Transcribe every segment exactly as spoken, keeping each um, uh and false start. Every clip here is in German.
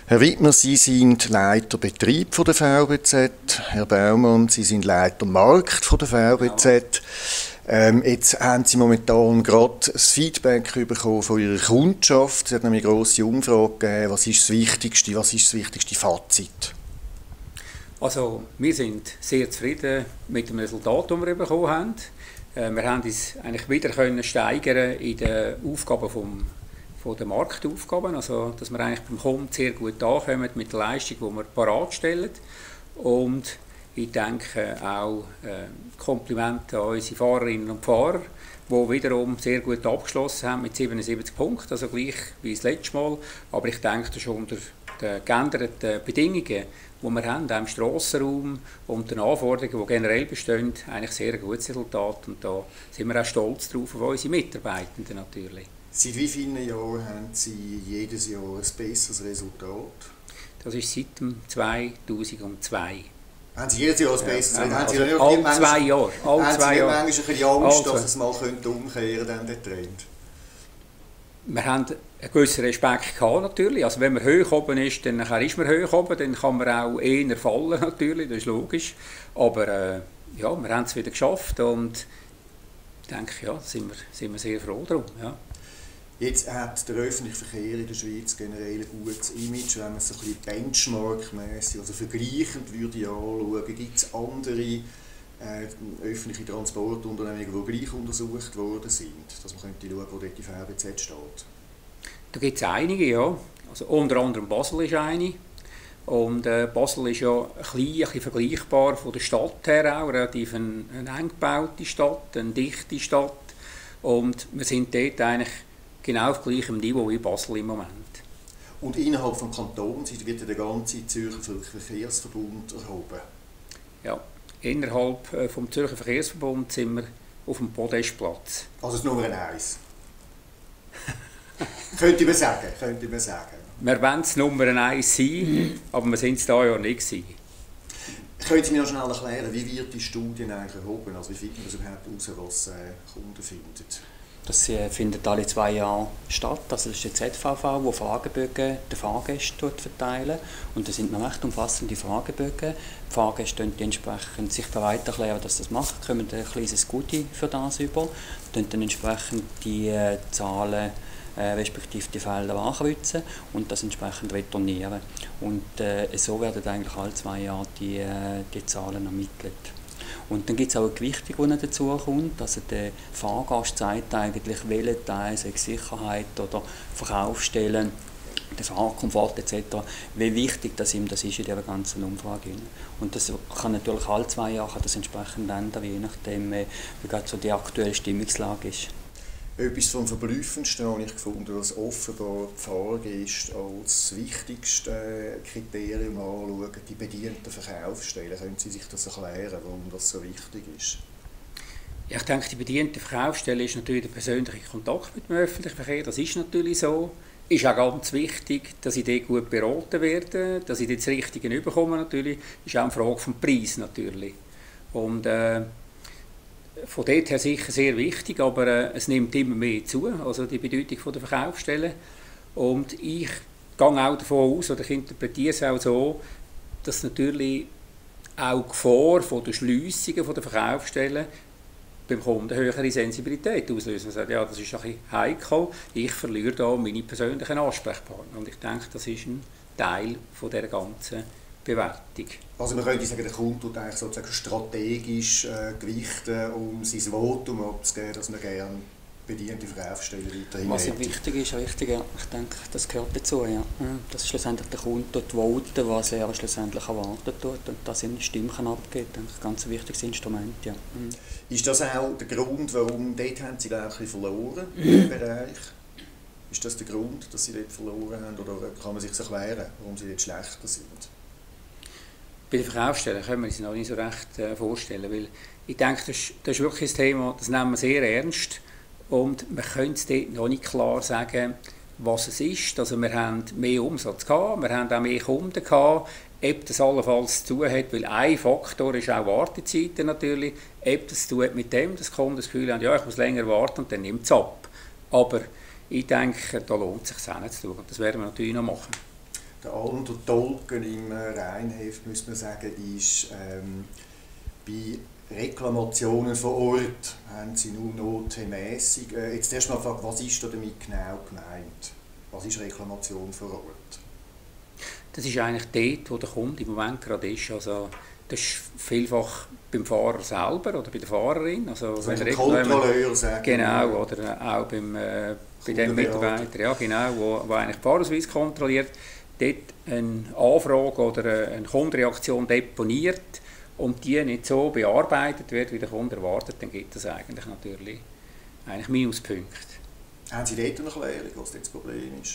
Herr Widmer, Sie sind Leiter Betrieb von der V B Z. Herr Baumann, Sie sind Leiter Markt von der V B Z. Ähm, jetzt haben Sie momentan gerade das Feedback bekommen von Ihrer Kundschaft. Es hat nämlich eine grosse Umfrage gegeben. Was ist das Wichtigste? Was ist das wichtigste Fazit? Also, wir sind sehr zufrieden mit dem Resultat, das wir bekommen haben. Äh, wir haben uns eigentlich wieder können steigern in den Aufgaben vom von den Marktaufgaben, also dass wir eigentlich beim Kunden sehr gut ankommen mit der Leistung, die wir parat stellen. Und ich denke auch äh, Komplimente an unsere Fahrerinnen und Fahrer, die wiederum sehr gut abgeschlossen haben mit siebenundsiebzig Punkten, also gleich wie das letzte Mal. Aber ich denke, das ist unter den geänderten Bedingungen, die wir haben, auch im Strassenraum und den Anforderungen, die generell bestehen, eigentlich sehr ein gutes Resultat. Und da sind wir auch stolz drauf auf unsere Mitarbeitenden natürlich. Seit wie vielen Jahren haben Sie jedes Jahr ein besseres Resultat? Das ist seit dem zweitausendzwei. Haben Sie jedes Jahr ein besseres ja, Resultat? Also, also, alle zwei Jahre. Alle haben zwei Sie Jahre. manchmal ein bisschen Angst, also, dass es mal umkehren könnte, der Trend? Wir haben einen gewissen Respekt gehabt, natürlich. Also wenn man hoch oben ist, dann ist man hoch oben, dann kann man auch eher fallen, natürlich, das ist logisch. Aber äh, ja, wir haben es wieder geschafft und ich denke, ja, sind wir, sind wir sehr froh darum. Ja. Jetzt hat der öffentliche Verkehr in der Schweiz generell ein gutes Image, wenn man es ein bisschen benchmarkmässig, also vergleichend würde anschauen. Gibt es andere äh, öffentliche Transportunternehmungen, die gleich untersucht worden sind, dass man könnte schauen, wo dort die V B Z steht? Da gibt es einige, ja. Also unter anderem Basel ist eine. Und äh, Basel ist ja ein bisschen, ein bisschen vergleichbar von der Stadt her auch, relativ eine, eine eng gebaute Stadt, eine dichte Stadt. Und wir sind dort eigentlich genau auf gleichem Niveau wie Basel im Moment. Und innerhalb des Kantons wird der ganze Zürcher Verkehrsverbund erhoben? Ja, innerhalb des Zürcher Verkehrsverbunds sind wir auf dem Podestplatz. Also das Nummer eins? Könnte man sagen, könnte man sagen. Wir wollen es Nummer eins sein, aber wir sind es da ja nicht gewesen. Können Sie mir noch schnell erklären, wie wird die Studie eigentlich erhoben? Also wie findet man das überhaupt heraus, was äh, Kunden finden? Das äh, findet alle zwei Jahre statt. Das ist der Z V V, der Fragebögen den Fahrgästen verteilen. Und das sind noch recht umfassende Fragebögen. Die Fahrgäste können entsprechend sich bereit erklären, dass sie das machen, kommen ein kleines Goodie für das über, dann entsprechend die äh, Zahlen äh, respektive die Felder ankreuzen und das entsprechend retournieren. Und äh, so werden eigentlich alle zwei Jahre die, äh, die Zahlen ermittelt. Und dann gibt es auch eine Gewichtung, die dazu kommt. Also der Fahrgast sagt eigentlich, welcher Teil, sei Sicherheit oder Verkaufsstellen, der Fahrkomfort et cetera, wie wichtig das ihm das ist in dieser ganzen Umfrage. Und das kann natürlich alle zwei Jahre das entsprechend ändern, je nachdem, wie gerade so die aktuelle Stimmungslage ist. Etwas vom Verblüffendsten habe ich gefunden, dass offenbar die Fahrgäste als wichtigste Kriterium anschauen, die bedienten Verkaufsstellen. Können Sie sich das erklären, warum das so wichtig ist? Ja, ich denke, die bediente Verkaufsstelle ist natürlich der persönliche Kontakt mit dem öffentlichen Verkehr. Das ist natürlich so. Ist auch ganz wichtig, dass ich dort gut beraten werde, dass ich dort das Richtige bekomme natürlich. Ist auch eine Frage vom Preis natürlich. Und, äh, von dort her sicher sehr wichtig, aber äh, es nimmt immer mehr zu, also die Bedeutung der Verkaufsstellen. Und ich gehe auch davon aus, oder ich interpretiere es auch so, dass natürlich auch die Gefahr von der Schliessungen der Verkaufsstellen beim Kunden höhere Sensibilität auslösen. Man sagt, ja, das ist ein bisschen heikel, ich verliere da meine persönlichen Ansprechpartner. Und ich denke, das ist ein Teil von der ganzen Bewertung. Also man könnte sagen, der Kunde tut eigentlich sozusagen strategisch äh, gewichten, um sein Votum abzugeben, dass man gerne bediente Verkaufsstellen weiterhin Was ja hätte. wichtig ist, richtig, ja. Ich denke, das gehört dazu, ja. Dass schlussendlich der Kunde dort voten, was er schlussendlich erwartet tut und dass ihm Stimmen abgibt, denke ich, ein ganz wichtiges Instrument, ja. Mhm. Ist das auch der Grund, warum dort haben Sie auch ein bisschen verloren im Bereich? Ist das der Grund, dass Sie dort verloren haben, oder kann man sich erklären, warum Sie dort schlechter sind? Bei den Verkaufsstellen können wir uns noch nicht so recht äh, vorstellen, weil ich denke, das ist, das ist wirklich ein Thema, das nehmen wir sehr ernst und wir können es dort noch nicht klar sagen, was es ist. Also wir haben mehr Umsatz gehabt, wir haben auch mehr Kunden gehabt, ob das allenfalls zu tun hat, weil ein Faktor ist auch Wartezeiten natürlich, ob das zu tun hat mit dem, dass die Kunden das Gefühl haben, ja, ich muss länger warten und dann nimmt es ab. Aber ich denke, da lohnt es sich hinzuschauen, das werden wir natürlich noch machen. Der andere Tolken im Rheinheft, müsste man sagen, ist ähm, bei Reklamationen vor Ort haben Sie nur notmäßig. Äh, jetzt erst mal gefragt, was ist da damit genau gemeint? Was ist Reklamation vor Ort? Das ist eigentlich dort, wo der Kunde im Moment gerade ist. Also, das ist vielfach beim Fahrer selber oder bei der Fahrerin. Also, also wenn der Kontrolleur sagt. Genau, oder auch beim, äh, bei dem Mitarbeiter, ja, genau, wo, wo eigentlich den Fahrausweis kontrolliert, dort eine Anfrage oder eine Kundenreaktion deponiert und die nicht so bearbeitet wird, wie der Kunde erwartet, dann gibt es eigentlich natürlich eigentlich Minuspunkte. Haben Sie dort eine Erklärung, was das Problem ist?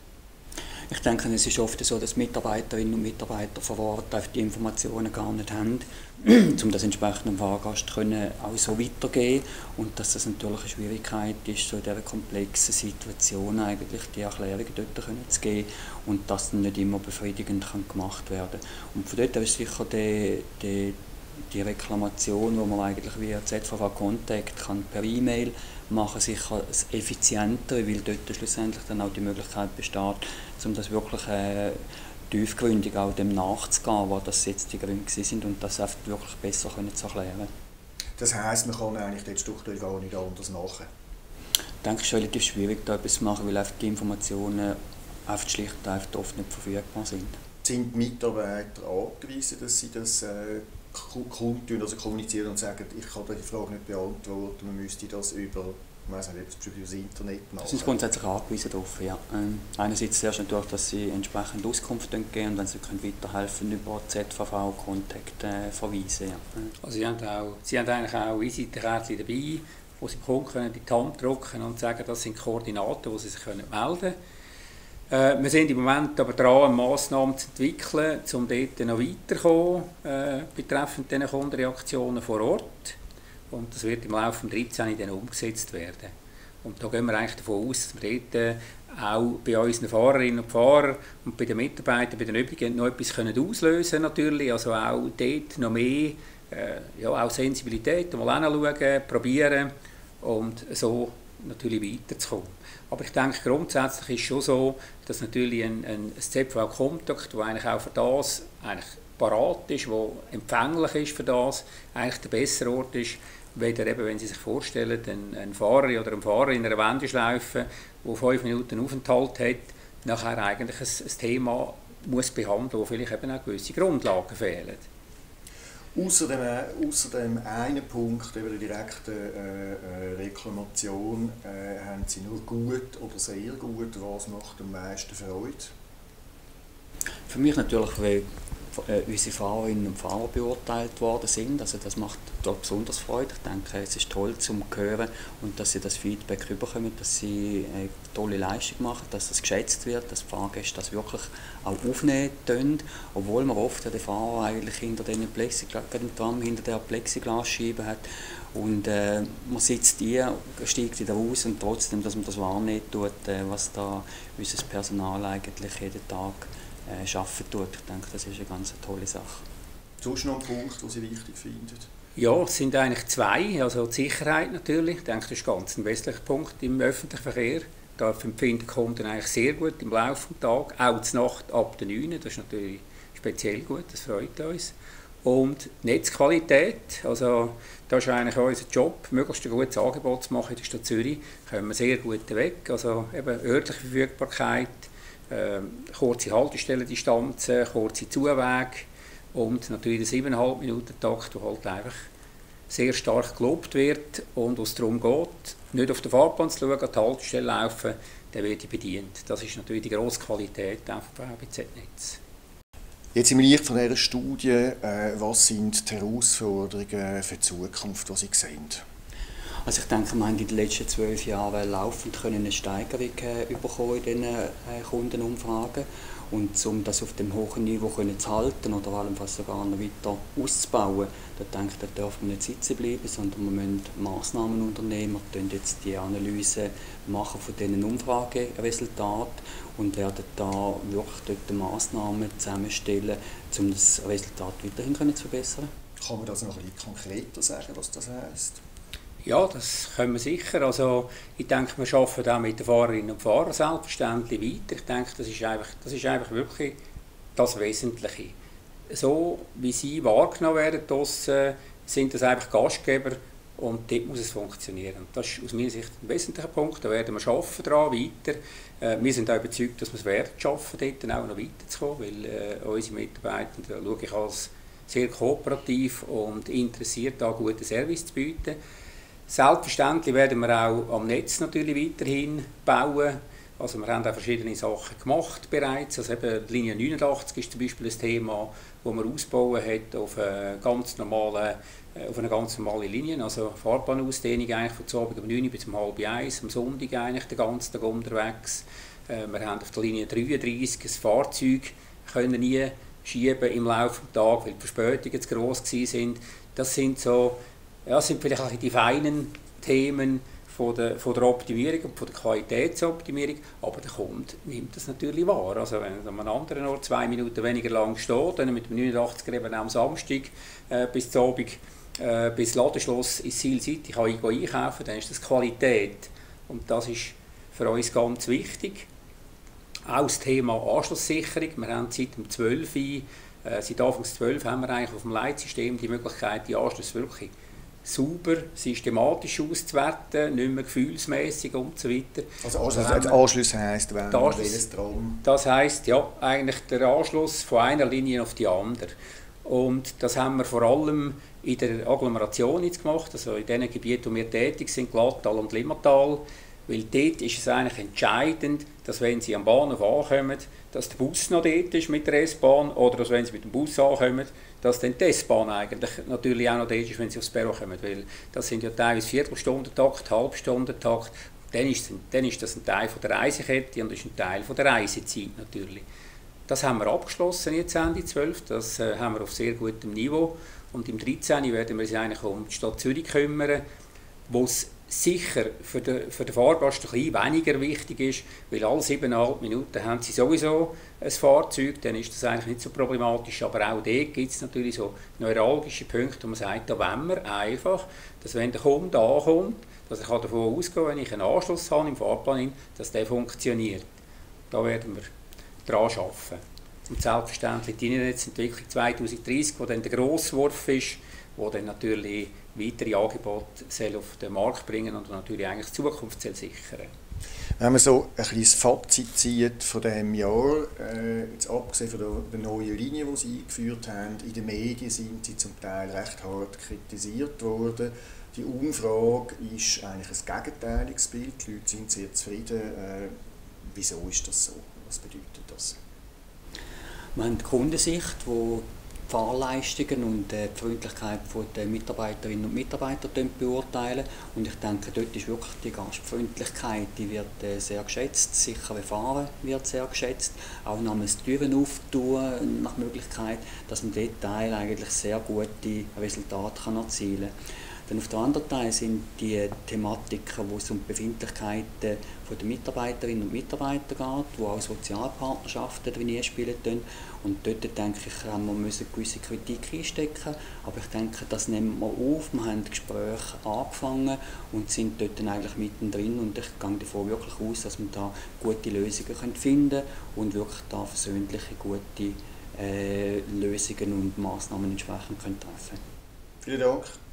Ich denke, es ist oft so, dass Mitarbeiterinnen und Mitarbeiter vor Ort die Informationen gar nicht haben, um das entsprechend dem Fahrgast können auch so weitergeben, und dass das natürlich eine Schwierigkeit ist, so in dieser komplexen Situation eigentlich die Erklärungen dort können zu geben und das dann nicht immer befriedigend kann gemacht werden. Und von dort ist sicher die, die, die Reklamation, wo man eigentlich via Z V V Contact kann per E-Mail machen, sicher effizienter, weil dort schlussendlich dann auch die Möglichkeit besteht, um das wirklich äh, tiefgründig auch dem nachzugehen, was das jetzt die Gründe sind und das einfach wirklich besser können zu erklären. Das heisst, man kann eigentlich den Struktur gar nicht anders machen? Ich denke, es ist relativ schwierig, da etwas zu machen, weil einfach die Informationen einfach schlicht und einfach oft nicht verfügbar sind. Sind die Mitarbeiter angewiesen, dass sie das äh, kundtun, also kommunizieren und sagen, ich kann die Frage nicht beantworten, man müsste das über, ich weiss nicht, über das Internet machen? Sie sind grundsätzlich angewiesen darauf, ja. Ähm, einerseits zuerst natürlich, dass sie entsprechend Auskunft geben und wenn sie können weiterhelfen über Z V V-Kontakt äh, verweisen. Ja. Also sie haben, auch, sie haben eigentlich auch Visitenkärtchen dabei, wo sie bekommen können, in die Hand drücken und sagen, das sind Koordinaten, wo sie sich können melden können. Äh, wir sind im Moment aber dran, Massnahmen zu entwickeln, um dort noch weiterzukommen, äh, betreffend diese Kundenreaktionen vor Ort. Und das wird im Laufe des dreizehnten dann umgesetzt werden. Und da gehen wir eigentlich davon aus, dass wir dort äh, auch bei unseren Fahrerinnen und Fahrern und bei den Mitarbeitern, bei den Übrigen noch etwas können auslösen natürlich. Also auch dort noch mehr äh, ja, auch Sensibilität mal hinschauen, probieren und so natürlich weiterzukommen. Aber ich denke, grundsätzlich ist es schon so, dass natürlich ein, ein Z V V-Kontakt, der eigentlich auch für das eigentlich parat ist, der empfänglich ist für das, eigentlich der bessere Ort ist, weder eben, wenn Sie sich vorstellen, ein, ein Fahrer oder ein Fahrer in einer Wendeschleife, der fünf Minuten Aufenthalt hat, nachher eigentlich ein, ein Thema muss behandeln, wo vielleicht eben auch gewisse Grundlagen fehlen. Ausser dem, ausser dem einen Punkt, eben der direkten äh, Reklamation, äh, haben Sie nur gut oder sehr gut. Was macht am meisten Freude? Für mich natürlich, weil äh, unsere Fahrerinnen und Fahrer beurteilt worden sind. Also das macht dort besonders Freude. Ich denke, es ist toll zu hören und dass sie das Feedback bekommen, dass sie eine tolle Leistung machen, dass das geschätzt wird, dass die Fahrgäste das wirklich auch aufnehmen können, obwohl man oft ja den Fahrer eigentlich hinter den Plexiglas, im Tram hinter der Plexiglasscheibe hat und äh, man sitzt hier, steigt wieder raus und trotzdem, dass man das wahrnehmen tut, äh, was da unser Personal eigentlich jeden Tag äh, arbeiten tut. Ich denke, das ist eine ganz tolle Sache. Sonst noch ein Punkt, den Sie wichtig finden? Ja, es sind eigentlich zwei. Also die Sicherheit natürlich. Ich denke, das ist ganz ein wesentlicher Punkt im öffentlichen Verkehr. Da empfinden die Kunden eigentlich sehr gut im Laufe des Tages, auch zur Nacht ab der neun. Das ist natürlich speziell gut, das freut uns. Und die Netzqualität, also das ist eigentlich unser Job, möglichst ein gutes Angebot zu machen in der Stadt Zürich. Da kommen wir sehr gut weg. Also eben örtliche Verfügbarkeit, äh, kurze Haltestellendistanzen, kurze Zuwege und natürlich der sieben Komma fünf Minuten Takt, der halt einfach sehr stark gelobt wird und wo es darum geht, nicht auf den Fahrplan zu schauen, an die Haltestelle laufen, dann wird die bedient. Das ist natürlich die grosse Qualität auch vom V B Z-Netz. Jetzt im Licht von dieser Studie, äh, was sind die Herausforderungen für die Zukunft, die Sie sehen? Also ich denke, wir haben in den letzten zwölf Jahren laufend eine Steigerung äh, bekommen in diesen äh, Kundenumfragen. Und um das auf dem hohen Niveau können zu halten oder allenfalls sogar noch weiter auszubauen, da denke ich, da dürfen wir nicht sitzen bleiben, sondern wir müssen Massnahmen unternehmen. Wir machen jetzt die Analyse machen von diesen Umfrageresultaten und werden da wirklich dort Massnahmen zusammenstellen, um das Resultat weiterhin zu verbessern. Kann man das noch ein bisschen konkreter sagen, was das heisst? Ja, das können wir sicher. Also, ich denke, wir arbeiten auch mit den Fahrerinnen und Fahrern selbstverständlich weiter. Ich denke, das ist einfach, das ist einfach wirklich das Wesentliche. So wie sie wahrgenommen werden, draussen, sind das einfach Gastgeber und dort muss es funktionieren. Das ist aus meiner Sicht ein wesentlicher Punkt. Da werden wir arbeiten daran, weiter. Äh, wir sind auch überzeugt, dass wir es werden schaffen, dort auch noch weiterzukommen, weil äh, unsere Mitarbeiter, da schaue ich als sehr kooperativ und interessiert, da guten Service zu bieten. Selbstverständlich werden wir auch am Netz natürlich weiterhin bauen. Also wir haben auch verschiedene Sachen gemacht bereits. Also eben die Linie neunundachtzig ist zum Beispiel ein Thema, wo man ausbauen hat auf eine ganz normale, auf eine ganz normale Linie. Also Fahrbahnausdehnung eigentlich von zu Abend um neun bis um halb eins, am Sonntag eigentlich den ganzen Tag unterwegs. Wir haben auf der Linie dreiunddreißig ein Fahrzeug können nie schieben im Laufe des Tages, weil die Verspätungen zu gross waren. Das sind so, ja, das sind vielleicht auch die feinen Themen von der, von der Optimierung und von der Qualitätsoptimierung, aber der Kunde nimmt das natürlich wahr. Also wenn er an einem anderen Ort zwei Minuten weniger lang steht, dann mit dem neunundachtziger eben am Samstag äh, bis zum Abend, äh, bis Ladenschluss ins Ziel City kann ich einkaufen, dann ist das Qualität. Und das ist für uns ganz wichtig. Auch das Thema Anschlusssicherung. Wir haben seit dem zwölf, äh, seit Anfang zwölf haben wir eigentlich auf dem Leitsystem die Möglichkeit, die Anschlüsse wirklich sauber, systematisch auszuwerten, nicht mehr gefühlsmässig und so weiter. Also Anschluss, also Anschluss heisst, wenn welches Tram? Das heisst, ja, eigentlich der Anschluss von einer Linie auf die andere. Und das haben wir vor allem in der Agglomeration jetzt gemacht, also in den Gebieten, wo wir tätig sind, Glattal und Limmatal. Weil dort ist es eigentlich entscheidend, dass wenn Sie am Bahnhof ankommen, dass der Bus noch dort ist mit der S-Bahn oder dass wenn Sie mit dem Bus ankommen, dass dann die S-Bahn eigentlich natürlich auch noch dort ist, wenn Sie aufs Perron kommen. Weil das sind ja teilweise Viertelstundentakt, Halbstundentakt. Dann ist, dann ist das ein Teil von der Reisekette und das ist ein Teil von der Reisezeit natürlich. Das haben wir abgeschlossen jetzt Ende zwölf, das äh, haben wir auf sehr gutem Niveau. Und im dreizehn werden wir uns eigentlich um die Stadt Zürich kümmern, wo es sicher für den, für den Fahrgast ein bisschen weniger wichtig ist, weil alle siebeneinhalb Minuten haben sie sowieso ein Fahrzeug, dann ist das eigentlich nicht so problematisch, aber auch dort gibt es natürlich so neuralgische Punkte, wo man sagt, da wollen wir einfach, dass wenn der Kunde ankommt, dass er davon ausgehen kann, wenn ich einen Anschluss habe im Fahrplan, dass der funktioniert. Da werden wir daran arbeiten. Und selbstverständlich die Internetentwicklung zwanzig dreißig, wo dann der Grosswurf ist, wo dann natürlich weitere Angebote auf den Markt bringen und natürlich eigentlich die Zukunft sichern. Wenn man so ein kleines Fazit zieht von diesem Jahr, äh, jetzt abgesehen von der, der neuen Linie, die Sie eingeführt haben, in den Medien sind Sie zum Teil recht hart kritisiert worden. Die Umfrage ist eigentlich ein gegenteiliges Bild, die Leute sind sehr zufrieden. Äh, wieso ist das so? Was bedeutet das? Wir haben die Kundensicht, die die Fahrleistungen und die Freundlichkeit der Mitarbeiterinnen und Mitarbeiter beurteilen. Und ich denke, dort ist wirklich die Gastfreundlichkeit, die wird sehr geschätzt. Sichere Fahren wird sehr geschätzt. Auch namens Türen auftun nach Möglichkeit, dass man dort Teil eigentlich sehr gute Resultate kann erzielen kann. Dann auf der anderen Seite sind die Thematiken, wo es um die Befindlichkeiten der Mitarbeiterinnen und Mitarbeiter geht, wo auch Sozialpartnerschaften drin spielen. Und dort denke ich, haben wir müssen gewisse Kritik einstecken. Aber ich denke, das nehmen wir auf. Wir haben Gespräche angefangen und sind dort dann eigentlich mittendrin. Und ich gehe davon wirklich aus, dass wir da gute Lösungen finden können und wirklich da versöhnliche, gute äh, Lösungen und Massnahmen entsprechend treffen können. Vielen Dank.